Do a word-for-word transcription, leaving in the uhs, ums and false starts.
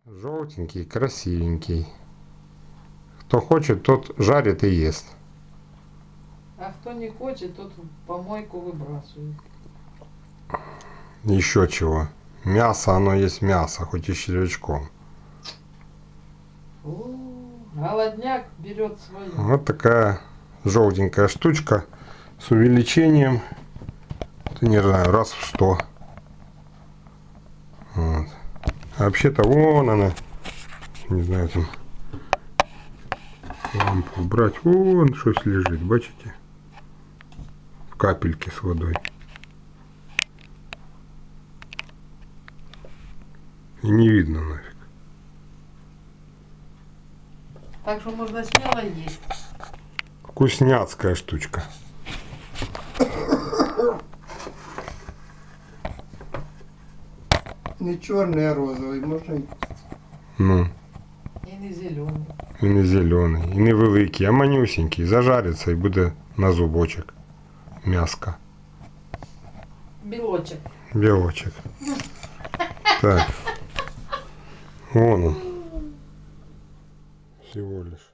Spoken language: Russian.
Желтенький, красивенький. Кто хочет, тот жарит и ест. А кто не хочет, тот в помойку выбрасывает. Еще чего. Мясо, оно есть мясо, хоть и червячком. О, голодняк берет свое. Вот такая желтенькая штучка с увеличением, не знаю, раз в сто. Вот. А вообще-то вон она, не знаю, там лампу убрать, вон что-то лежит, бачите? Капельки с водой. И не видно нафиг. Так что можно смело есть. Вкусняцкая штучка. Не черный, а розовый, можно. Ну, И не зеленый. і не зелений, і не великий, а манюсенький. Зажариться і буде на зубочок. Мяско. Белочек. Белочек. Так. Вон он. Всего лишь.